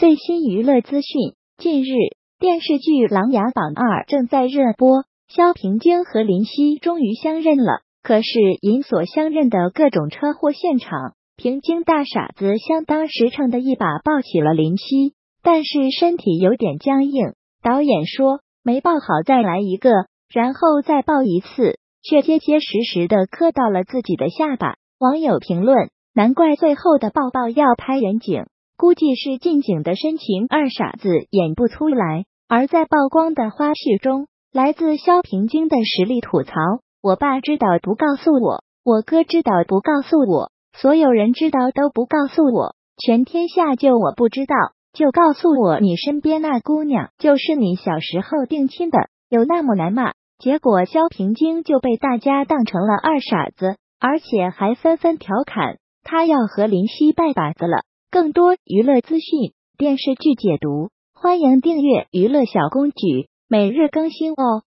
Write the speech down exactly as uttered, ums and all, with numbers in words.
最新娱乐资讯，近日，电视剧《琅琊榜二》正在热播，萧平京和林夕终于相认了。可是因所相认的各种车祸现场，平京大傻子相当实诚的一把抱起了林夕，但是身体有点僵硬。导演说没抱好再来一个，然后再抱一次，却结结实实的磕到了自己的下巴。网友评论：难怪最后的抱抱要拍远景，估计是近景的深情二傻子演不出来。而在曝光的花絮中，来自萧平京的实力吐槽：我爸知道不告诉我，我哥知道不告诉我，所有人知道都不告诉我，全天下就我不知道，就告诉我你身边那姑娘就是你小时候定亲的，有那么难吗？结果萧平京就被大家当成了二傻子，而且还纷纷调侃他要和林夕拜把子了。更多娱乐资讯、电视剧解读，欢迎订阅娱乐小公举，每日更新哦。